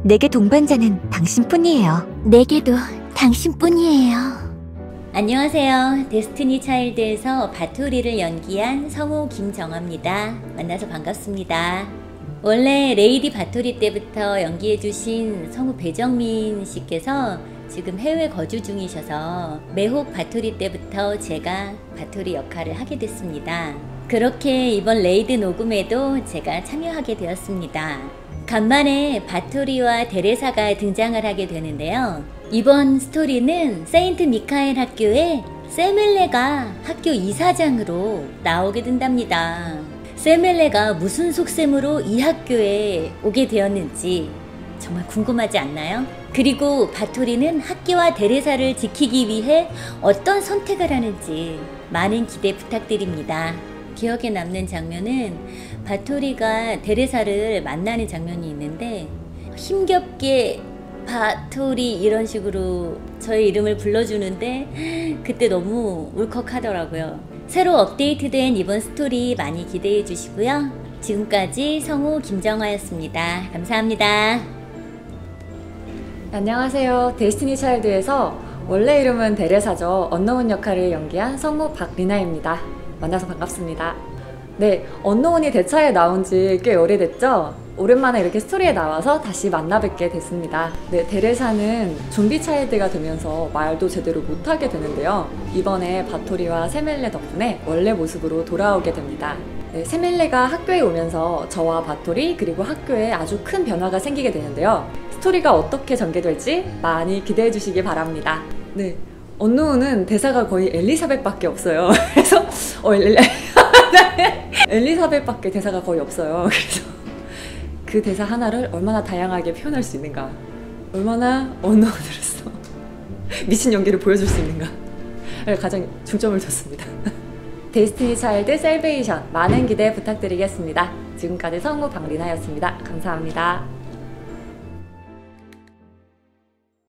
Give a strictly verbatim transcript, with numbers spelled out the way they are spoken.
내게 동반자는 당신뿐이에요. 내게도 당신뿐이에요. 안녕하세요. 데스티니 차일드에서 바토리를 연기한 성우 김정아입니다. 만나서 반갑습니다. 원래 레이디 바토리 때부터 연기해주신 성우 배정민 씨께서 지금 해외 거주 중이셔서 매혹 바토리 때부터 제가 바토리 역할을 하게 됐습니다. 그렇게 이번 레이드 녹음에도 제가 참여하게 되었습니다. 간만에 바토리와 데레사가 등장을 하게 되는데요. 이번 스토리는 세인트 미카엘 학교에 세멜레가 학교 이사장으로 나오게 된답니다. 세멜레가 무슨 속셈으로 이 학교에 오게 되었는지 정말 궁금하지 않나요? 그리고 바토리는 학교와 데레사를 지키기 위해 어떤 선택을 하는지 많은 기대 부탁드립니다. 기억에 남는 장면은 바토리가 데레사를 만나는 장면이 있는데 힘겹게 바토리 이런 식으로 저의 이름을 불러주는데 그때 너무 울컥하더라고요. 새로 업데이트된 이번 스토리 많이 기대해 주시고요. 지금까지 성우 김정아였습니다. 감사합니다. 안녕하세요. 데스티니 차일드에서 원래 이름은 데레사죠. 언노운 역할을 연기한 성우 박리나입니다. 만나서 반갑습니다. 네, 언노운이 대차에 나온 지 꽤 오래됐죠? 오랜만에 이렇게 스토리에 나와서 다시 만나 뵙게 됐습니다. 네, 데레사는 좀비 차일드가 되면서 말도 제대로 못하게 되는데요. 이번에 바토리와 세멜레 덕분에 원래 모습으로 돌아오게 됩니다. 네, 세멜레가 학교에 오면서 저와 바토리 그리고 학교에 아주 큰 변화가 생기게 되는데요. 스토리가 어떻게 전개될지 많이 기대해 주시기 바랍니다. 네, 언노운은 대사가 거의 엘리사벳밖에 없어요. 그래서 어, 엘리... 엘리사벳밖에 대사가 거의 없어요. 그래서 그 대사 하나를 얼마나 다양하게 표현할 수 있는가, 얼마나 언어으로서 미친 연기를 보여줄 수 있는가 가장 중점을 뒀습니다. 데스티니 차일드 셀베이션 많은 기대 부탁드리겠습니다. 지금까지 성우 박리나였습니다. 감사합니다.